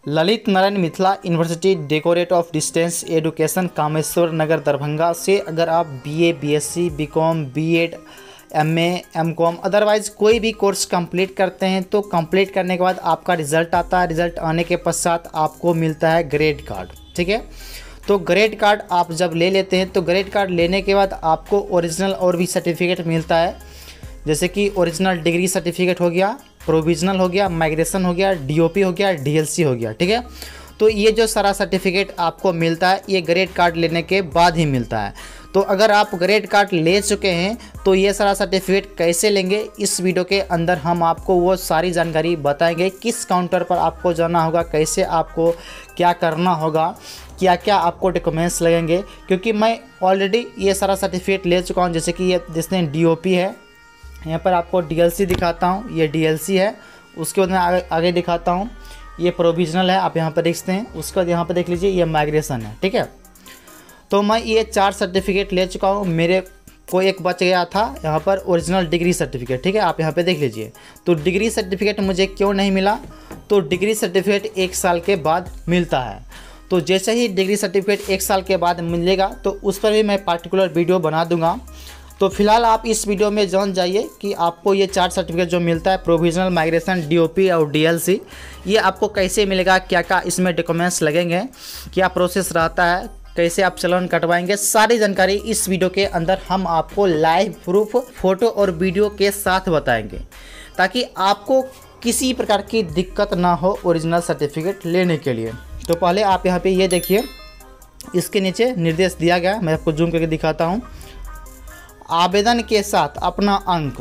Lalit Narayan Mithila university directorate of distance education Kameshwar Nagar Darbhanga से अगर आप BA, BSc, BCom, BEd, MA, MCom otherwise कोई भी कोर्स कंप्लीट करते हैं तो कंप्लीट करने के बाद आपका रिज़ल्ट आता है। रिज़ल्ट आने के पश्चात आपको मिलता है ग्रेड कार्ड। ठीक है, तो ग्रेड कार्ड आप जब ले लेते हैं तो ग्रेड कार्ड लेने के बाद आपको ओरिजिनल और भी सर्टिफिकेट मिलता है, जैसे कि ओरिजिनल डिग्री सर्टिफिकेट हो गया, प्रोविजनल हो गया, माइग्रेशन हो गया, डीओपी हो गया, डीएलसी हो गया। ठीक है, तो ये जो सारा सर्टिफिकेट आपको मिलता है ये ग्रेड कार्ड लेने के बाद ही मिलता है। तो अगर आप ग्रेड कार्ड ले चुके हैं तो ये सारा सर्टिफिकेट कैसे लेंगे, इस वीडियो के अंदर हम आपको वो सारी जानकारी बताएंगे। किस काउंटर पर आपको जाना होगा, कैसे आपको क्या करना होगा, क्या क्या आपको डॉक्यूमेंट्स लगेंगे, क्योंकि मैं ऑलरेडी ये सारा सर्टिफिकेट ले चुका हूँ। जैसे कि ये जिसने डीओपी है, यहाँ पर आपको डीएलसी दिखाता हूँ, ये डीएलसी है। उसके बाद मैं आगे दिखाता हूँ, ये प्रोविजनल है, आप यहाँ पर देखते हैं। उसके बाद यहाँ पर देख लीजिए ये माइग्रेशन है। ठीक है, तो मैं ये 4 सर्टिफिकेट ले चुका हूँ। मेरे को एक बच गया था यहाँ पर ओरिजिनल डिग्री सर्टिफिकेट। ठीक है, आप यहाँ पे देख लीजिए। तो डिग्री सर्टिफिकेट मुझे क्यों नहीं मिला, तो डिग्री सर्टिफिकेट 1 साल के बाद मिलता है। तो जैसे ही डिग्री सर्टिफिकेट 1 साल के बाद मिलेगा तो उस पर भी मैं पार्टिकुलर वीडियो बना दूंगा। तो फिलहाल आप इस वीडियो में जान जाइए कि आपको ये 4 सर्टिफिकेट जो मिलता है, प्रोविजनल, माइग्रेशन, डीओपी और डीएलसी, ये आपको कैसे मिलेगा, क्या क्या इसमें डॉक्यूमेंट्स लगेंगे, क्या प्रोसेस रहता है, कैसे आप चालान कटवाएंगे, सारी जानकारी इस वीडियो के अंदर हम आपको लाइव प्रूफ, फोटो और वीडियो के साथ बताएंगे, ताकि आपको किसी प्रकार की दिक्कत ना हो ओरिजिनल सर्टिफिकेट लेने के लिए। तो पहले आप यहाँ पे ये देखिए, इसके नीचे निर्देश दिया गया, मैं आपको जूम करके दिखाता हूँ। आवेदन के साथ अपना अंक,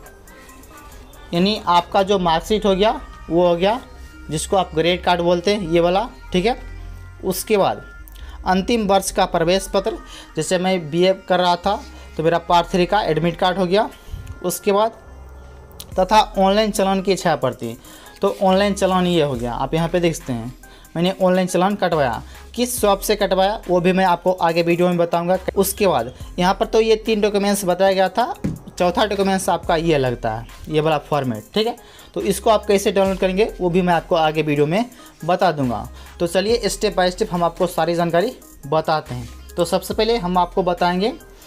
यानी आपका जो मार्कशीट हो गया वो हो गया, जिसको आप ग्रेड कार्ड बोलते हैं, ये वाला। ठीक है, उसके बाद अंतिम वर्ष का प्रवेश पत्र, जैसे मैं बीए कर रहा था तो मेरा पार्ट 3 का एडमिट कार्ड हो गया। उसके बाद तथा ऑनलाइन चालान की इच्छा पड़ती, तो ऑनलाइन चालान ये हो गया, आप यहाँ पे देख सकते हैं। मैंने ऑनलाइन चालान कटवाया, किस शॉप से कटवाया वो भी मैं आपको आगे वीडियो में बताऊंगा। उसके बाद यहाँ पर तो ये 3 डॉक्यूमेंट्स बताया गया था, चौथा डॉक्यूमेंट्स आपका ये लगता है, ये वाला फॉर्मेट। ठीक है, तो इसको आप कैसे डाउनलोड करेंगे वो भी मैं आपको आगे वीडियो में बता दूंगा। तो चलिए स्टेप बाय स्टेप हम आपको सारी जानकारी बताते हैं। तो सबसे पहले हम आपको बताएंगे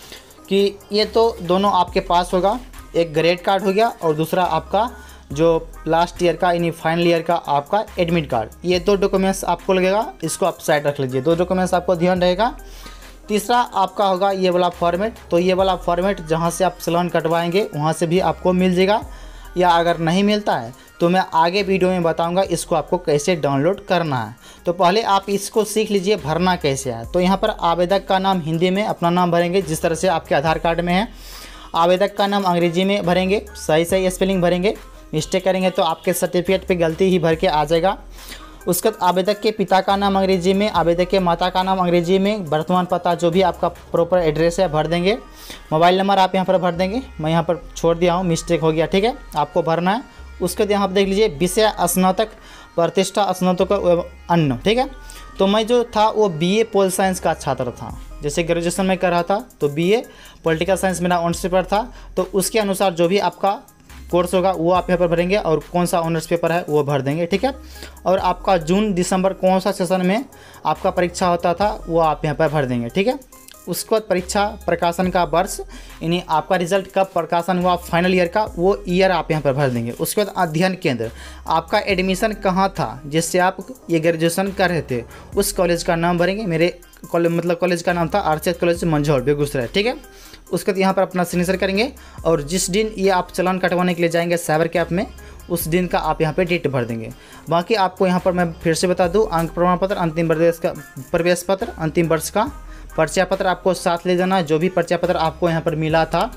कि ये तो दोनों आपके पास होगा, एक ग्रेड कार्ड हो गया और दूसरा आपका जो लास्ट ईयर का यानी फाइनल ईयर का आपका एडमिट कार्ड। ये 2 डॉक्यूमेंट्स आपको लगेगा, इसको आप साइड रख लीजिए। 2 डॉक्यूमेंट्स आपको ध्यान रहेगा। तीसरा आपका होगा ये वाला फॉर्मेट, तो ये वाला फॉर्मेट जहाँ से आप चालान कटवाएंगे वहाँ से भी आपको मिल जाएगा, या अगर नहीं मिलता है तो मैं आगे वीडियो में बताऊंगा इसको आपको कैसे डाउनलोड करना है। तो पहले आप इसको सीख लीजिए भरना कैसे है। तो यहाँ पर आवेदक का नाम हिंदी में अपना नाम भरेंगे, जिस तरह से आपके आधार कार्ड में है। आवेदक का नाम अंग्रेजी में भरेंगे, सही स्पेलिंग भरेंगे, मिस्टेक करेंगे तो आपके सर्टिफिकेट पे गलती ही भर के आ जाएगा। उसके बाद आवेदक के पिता का नाम अंग्रेजी में, आवेदक के माता का नाम अंग्रेजी में, वर्तमान पता जो भी आपका प्रॉपर एड्रेस है भर देंगे। मोबाइल नंबर आप यहाँ पर भर देंगे, मैं यहाँ पर छोड़ दिया हूँ, मिस्टेक हो गया। ठीक है, आपको भरना है। उसके बाद यहाँ पर देख लीजिए विषय स्नातक, प्रतिष्ठा स्नातक अन्य। ठीक है, तो मैं जो था वो बीए पोल साइंस का छात्र था, जैसे ग्रेजुएशन में कर रहा था तो बीए पॉलिटिकल साइंस मेरा ऑनर्स पेपर था। तो उसके अनुसार जो भी आपका कोर्स होगा वो आप यहाँ पर भरेंगे और कौन सा ऑनर्स पेपर है वो भर देंगे। ठीक है, और आपका जून दिसंबर कौन सा सेशन में आपका परीक्षा होता था वो आप यहाँ पर भर देंगे। ठीक है, उसके बाद परीक्षा प्रकाशन का वर्ष, यानी आपका रिजल्ट कब प्रकाशन हुआ फाइनल ईयर का वो ईयर आप यहाँ पर भर देंगे। उसके बाद अध्ययन केंद्र, आपका एडमिशन कहाँ था जिससे आप ये ग्रेजुएशन कर रहे थे, उस कॉलेज का नाम भरेंगे। मेरे कॉलेज का नाम था आरसीएस कॉलेज मंझौल, बेगूसराय। ठीक है, उसके बाद यहाँ पर अपना सिग्नेचर करेंगे और जिस दिन ये आप चालान कटवाने के लिए जाएंगे साइबर कैफ में, उस दिन का आप यहाँ पे डेट भर देंगे। बाकी आपको यहाँ पर मैं फिर से बता दूँ, अंक प्रमाण पत्र, अंतिम प्रवेश पत्र, अंतिम वर्ष का परिचय पत्र आपको साथ ले जाना है। जो भी परिचय पत्र आपको यहाँ पर मिला था,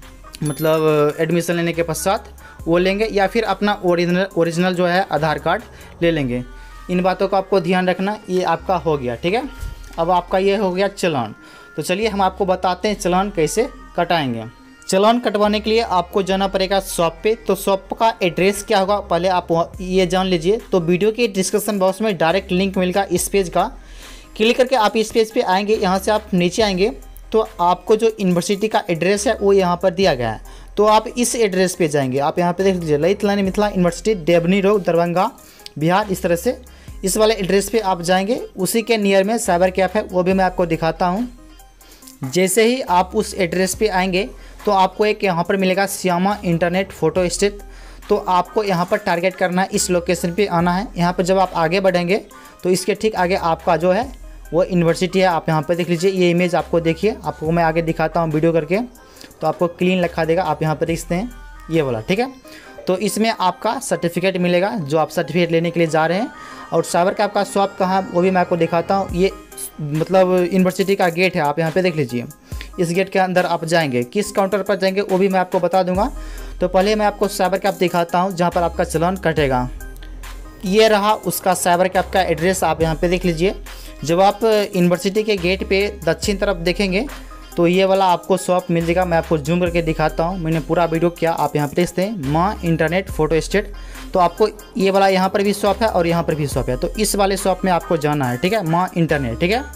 मतलब एडमिशन लेने के पश्चात, वो लेंगे, या फिर अपना ओरिजिनल जो है आधार कार्ड ले लेंगे। इन बातों का आपको ध्यान रखना। ये आपका हो गया। ठीक है, अब आपका ये हो गया चालान। तो चलिए हम आपको बताते हैं चालान कैसे कटाएंगे। चालान कटवाने के लिए आपको जाना पड़ेगा शॉप पे। तो शॉप का एड्रेस क्या होगा पहले आप ये जान लीजिए। तो वीडियो के डिस्क्रिप्शन बॉक्स में डायरेक्ट लिंक मिलेगा इस पेज का, क्लिक करके आप इस पेज पे आएंगे। यहाँ से आप नीचे आएंगे तो आपको जो यूनिवर्सिटी का एड्रेस है वो यहाँ पर दिया गया है। तो आप इस एड्रेस पे जाएंगे, आप यहाँ पे देख लीजिए, ललित नारायण मिथिला यूनिवर्सिटी, देवनी रोड, दरभंगा, बिहार। इस तरह से इस वाले एड्रेस पे आप जाएंगे, उसी के नियर में साइबर कैफ़े है, वो भी मैं आपको दिखाता हूँ। जैसे ही आप उस एड्रेस पे आएंगे तो आपको एक यहाँ पर मिलेगा श्यामा इंटरनेट फ़ोटो स्टेट। तो आपको यहाँ पर टारगेट करना है, इस लोकेशन पे आना है। यहाँ पर जब आप आगे बढ़ेंगे तो इसके ठीक आगे आपका जो है वो यूनिवर्सिटी है, आप यहाँ पर देख लीजिए। ये इमेज आपको देखिए, आपको मैं आगे दिखाता हूँ वीडियो करके, तो आपको क्लीन लिखा देगा, आप यहाँ पर देखते हैं ये वाला, ठीक है। तो इसमें आपका सर्टिफिकेट मिलेगा जो आप सर्टिफिकेट लेने के लिए जा रहे हैं। और साइबर कैफ़े का शॉप कहाँ है वो भी मैं आपको दिखाता हूँ। ये मतलब यूनिवर्सिटी का गेट है, आप यहाँ पे देख लीजिए। इस गेट के अंदर आप जाएंगे, किस काउंटर पर जाएंगे वो भी मैं आपको बता दूंगा। तो पहले मैं आपको साइबर कैफ़े दिखाता हूँ जहाँ पर आपका चालान कटेगा। ये रहा उसका साइबर कैफ़े का एड्रेस, आप यहाँ पे देख लीजिए। जब आप यूनिवर्सिटी के गेट पे दक्षिण तरफ देखेंगे तो ये वाला आपको शॉप मिल जाएगा। मैं आपको जूम करके दिखाता हूँ, मैंने पूरा वीडियो किया, आप यहाँ पे देखते हैं माँ इंटरनेट फ़ोटो स्टेट। तो आपको ये वाला यहाँ पर भी शॉप है और यहाँ पर भी शॉप है, तो इस वाले शॉप में आपको जाना है, ठीक है, माँ इंटरनेट, ठीक है।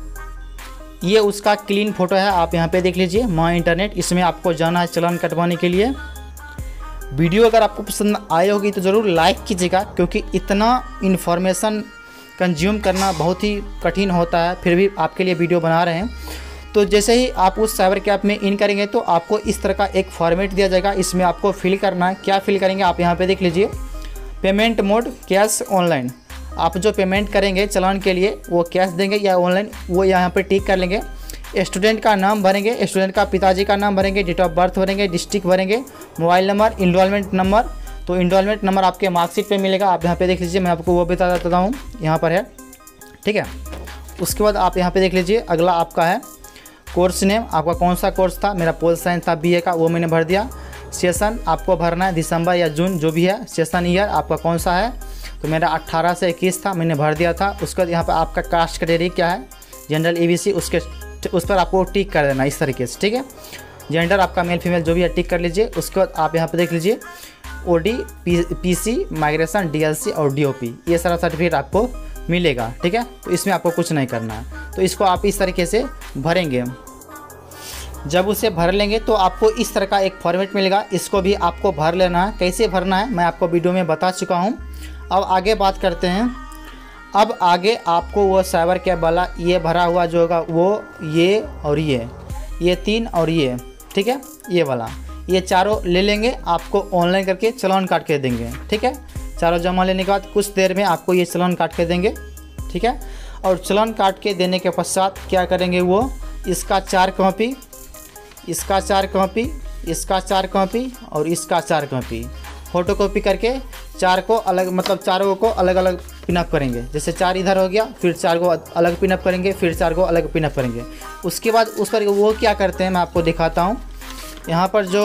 ये उसका क्लीन फ़ोटो है, आप यहाँ पे देख लीजिए माँ इंटरनेट। इसमें आपको जाना है चालान कटवाने के लिए। वीडियो अगर आपको पसंद आई होगी तो ज़रूर लाइक कीजिएगा, क्योंकि इतना इन्फॉर्मेशन कंज्यूम करना बहुत ही कठिन होता है, फिर भी आपके लिए वीडियो बना रहे हैं। तो जैसे ही आप उस साइबर कैफ़े में इन करेंगे तो आपको इस तरह का एक फॉर्मेट दिया जाएगा, इसमें आपको फिल करना है। क्या फिल करेंगे आप यहाँ पे देख लीजिए, पेमेंट मोड कैश ऑनलाइन। आप जो पेमेंट करेंगे चालान के लिए वो कैश देंगे या ऑनलाइन, वो यहाँ पे टिक कर लेंगे। स्टूडेंट का नाम भरेंगे, स्टूडेंट का पिताजी का नाम भरेंगे, डेट ऑफ बर्थ भरेंगे, डिस्ट्रिक्ट भरेंगे, मोबाइल नंबर, इनरोलमेंट नंबर। तो इनरोलमेंट नंबर आपके मार्कशीट पे मिलेगा, आप यहाँ पे देख लीजिए, मैं आपको वो बता देता हूँ, यहाँ पर है, ठीक है। उसके बाद आप यहाँ पे देख लीजिए, अगला आपका है कोर्स नेम, आपका कौन सा कोर्स था। मेरा पोल साइंस था BA का, वो मैंने भर दिया। सेशन आपको भरना है दिसंबर या जून जो भी है। सेशन ईयर आपका कौन सा है, तो मेरा 18 से 21 था, मैंने भर दिया था। उसके बाद यहाँ पर आपका कास्ट कैटेगरी क्या है, जनरल EBC, उस पर आपको टिक कर देना इस तरीके से, ठीक है। जेंडर आपका मेल फीमेल जो भी है टिक कर लीजिए। उसके बाद आप यहाँ पर देख लीजिए OD PC माइग्रेशन DLC और DOP, ये सारा सर्टिफिकेट आपको मिलेगा, ठीक है। तो इसमें आपको कुछ नहीं करना है, तो इसको आप इस तरीके से भरेंगे। जब उसे भर लेंगे तो आपको इस तरह का एक फॉर्मेट मिलेगा, इसको भी आपको भर लेना है। कैसे भरना है मैं आपको वीडियो में बता चुका हूँ। अब आगे बात करते हैं। अब आगे आपको वो साइबर कैफ़े वाला ये भरा हुआ जो होगा वो ये और ये 3 और ये, ठीक है, ये वाला, ये चारों ले लेंगे, आपको ऑनलाइन करके चालान काट के देंगे, ठीक है। चारों जमा लेने के बाद कुछ देर में आपको ये चालान काट के देंगे, ठीक है। और चालान काट के देने के पश्चात क्या करेंगे, वो इसका 4 कॉपी, इसका 4 कॉपी, इसका 4 कॉपी और इसका 4 कॉपी फ़ोटो कॉपी करके 4 को अलग, मतलब चारों को अलग अलग पिनअप करेंगे। जैसे 4 इधर हो गया, फिर 4 को अलग पिनअप करेंगे, फिर 4 को अलग पिनअप करेंगे। उसके बाद उस पर वो क्या करते हैं मैं आपको दिखाता हूँ। यहाँ पर जो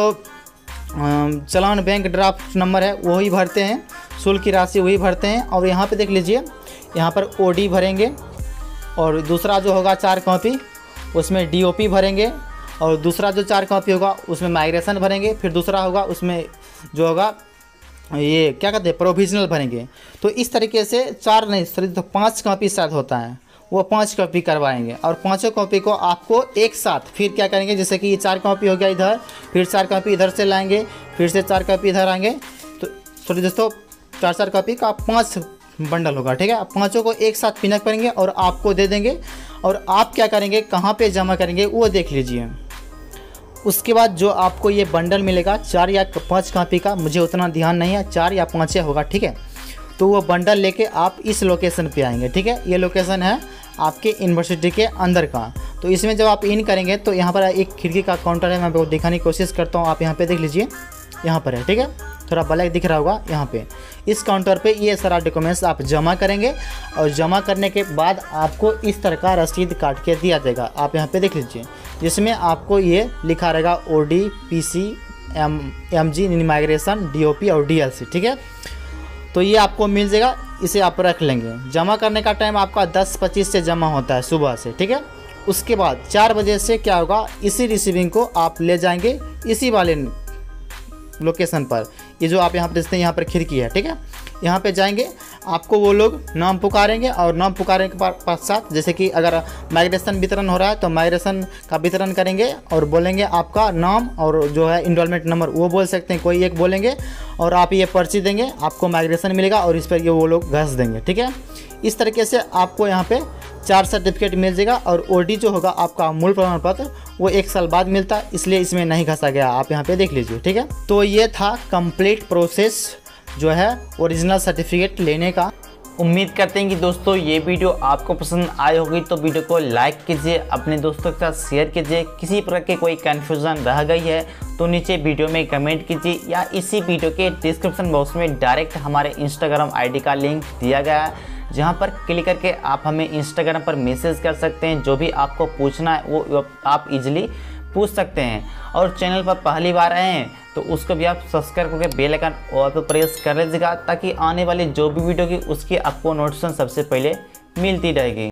चालान बैंक ड्राफ्ट नंबर है वही भरते हैं, शुल्क की राशि वही भरते हैं। और यहाँ पे देख लीजिए, यहाँ पर OD भरेंगे और दूसरा जो होगा 4 कॉपी उसमें DOP भरेंगे, और दूसरा जो 4 कॉपी होगा उसमें माइग्रेशन भरेंगे, फिर दूसरा होगा उसमें जो होगा ये क्या कहते हैं प्रोविजनल भरेंगे। तो इस तरीके से 4 नहीं तो 5 कॉपी शायद होता है, वो 5 कॉपी करवाएंगे। और 5 कॉपी को आपको एक साथ फिर क्या करेंगे, जैसे कि ये 4 कॉपी हो गया इधर, फिर 4 कॉपी इधर से लाएंगे, फिर से 4 कॉपी इधर आएंगे। तो सॉरी दोस्तों, 4 कॉपी का 5 बंडल होगा, ठीक है। आप 5 को एक साथ पिनअप करेंगे और आपको दे देंगे। और आप क्या करेंगे, कहाँ पे जमा करेंगे वो देख लीजिए। उसके बाद जो आपको ये बंडल मिलेगा 4 या 5 कॉपी का, मुझे उतना ध्यान नहीं है, 4 या 5 होगा, ठीक है। तो वो बंडल लेके आप इस लोकेशन पे आएंगे, ठीक है। ये लोकेशन है आपके यूनिवर्सिटी के अंदर का। तो इसमें जब आप इन करेंगे तो यहाँ पर एक खिड़की का काउंटर है, मैं आपको दिखाने की कोशिश करता हूँ। आप यहाँ पे देख लीजिए, यहाँ पर है, ठीक है, थोड़ा ब्लैक दिख रहा होगा यहाँ पे। इस काउंटर पे ये सारा डॉक्यूमेंट्स आप जमा करेंगे और जमा करने के बाद आपको इस तरह का रसीद काट के दिया जाएगा। आप यहाँ पे देख लीजिए, जिसमें आपको ये लिखा रहेगा OD PC MG migration DOP और DLC, ठीक है। तो ये आपको मिल जाएगा, इसे आप रख लेंगे। जमा करने का टाइम आपका 10:25 से जमा होता है सुबह से, ठीक है। उसके बाद 4 बजे से क्या होगा, इसी रिसीविंग को आप ले जाएंगे इसी वाले लोकेशन पर। ये जो आप यहाँ पर देखते हैं, यहाँ पर खिड़की है, ठीक है, यहाँ पे जाएंगे, आपको वो लोग नाम पुकारेंगे और नाम पुकारने के पश्चात जैसे कि अगर माइग्रेशन वितरण हो रहा है तो माइग्रेशन का वितरण करेंगे और बोलेंगे आपका नाम और जो है इनरोलमेंट नंबर वो बोल सकते हैं, कोई एक बोलेंगे और आप ये पर्ची देंगे, आपको माइग्रेशन मिलेगा और इस पर ये वो लोग घस देंगे। ठीक है, इस तरीके से आपको यहाँ पे 4 सर्टिफिकेट मिल जाएगा और ओडी जो होगा आपका मूल प्रमाण पत्र वो 1 साल बाद मिलता है, इसलिए इसमें नहीं घसा गया, आप यहाँ पे देख लीजिए। ठीक है, तो ये था कंप्लीट प्रोसेस जो है ओरिजिनल सर्टिफिकेट लेने का। उम्मीद करते हैं कि दोस्तों ये वीडियो आपको पसंद आई होगी, तो वीडियो को लाइक कीजिए, अपने दोस्तों के साथ शेयर कीजिए। किसी प्रकार की कोई कन्फ्यूज़न रह गई है तो नीचे वीडियो में कमेंट कीजिए या इसी वीडियो के डिस्क्रिप्शन बॉक्स में डायरेक्ट हमारे इंस्टाग्राम आईडी का लिंक दिया गया है, जहां पर क्लिक करके आप हमें इंस्टाग्राम पर मैसेज कर सकते हैं। जो भी आपको पूछना है वो आप इजीली पूछ सकते हैं। और चैनल पर पहली बार आए हैं तो उसको भी आप सब्सक्राइब करके बेल आइकन ऑल पर प्रेस कर लीजिएगा, ताकि आने वाली जो भी वीडियो की उसकी आपको नोटिफिकेशन सबसे पहले मिलती रहेगी।